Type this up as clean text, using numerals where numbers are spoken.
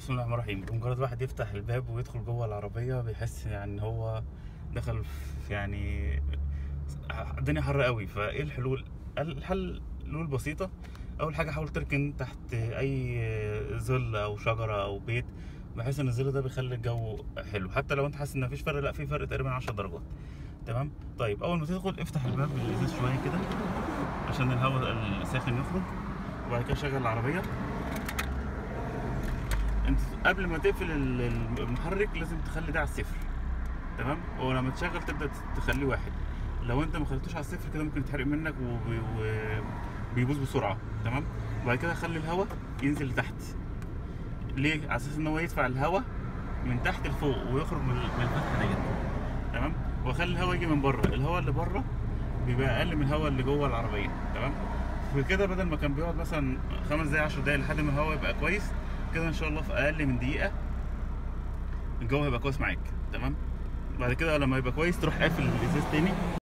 بسم الله الرحمن الرحيم. بمجرد واحد يفتح الباب ويدخل جوه العربية بيحس يعني ان هو دخل في يعني الدنيا حر قوي. فايه الحلول؟ الحلول بسيطة. اول حاجة حاول تركن تحت اي ظل او شجرة او بيت، بحيث ان الظل ده بيخلي الجو حلو. حتى لو انت حاسس ان مفيش فرق، لا في فرق تقريبا 10 درجات. تمام. طيب اول ما تدخل افتح الباب بالازاز شوية كده عشان الهواء الساخن يخرج، وبعد كده شغل العربية. انت قبل ما تقفل المحرك لازم تخلي ده على الصفر. تمام. ولما تشغل تبدا تخليه واحد. لو انت ما خليتوش على الصفر كده ممكن يتحرق منك وبيبوظ بسرعه. تمام. وبعد كده خلي الهواء ينزل لتحت. ليه؟ على اساس ان هو يدفع الهواء من تحت لفوق ويخرج من الفتحه ديت. تمام. واخلي الهواء يجي من بره. الهواء اللي بره بيبقى اقل من الهواء اللي جوه العربيه. تمام. فكده بدل ما كان بيقعد مثلا 5 دقايق 10 دقايق لحد ما الهواء يبقى كويس، كده ان شاء الله في اقل من دقيقه الجو هيبقى كويس معاك. تمام. بعد كده لما يبقى كويس تروح قافل الازاز تاني.